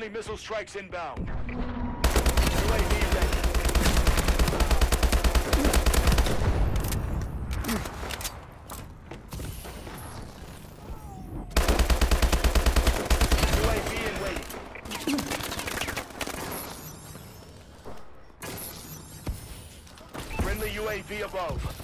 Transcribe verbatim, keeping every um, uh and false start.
Friendly missile strikes inbound. U A V ready. U A V in waiting. Friendly U A V above.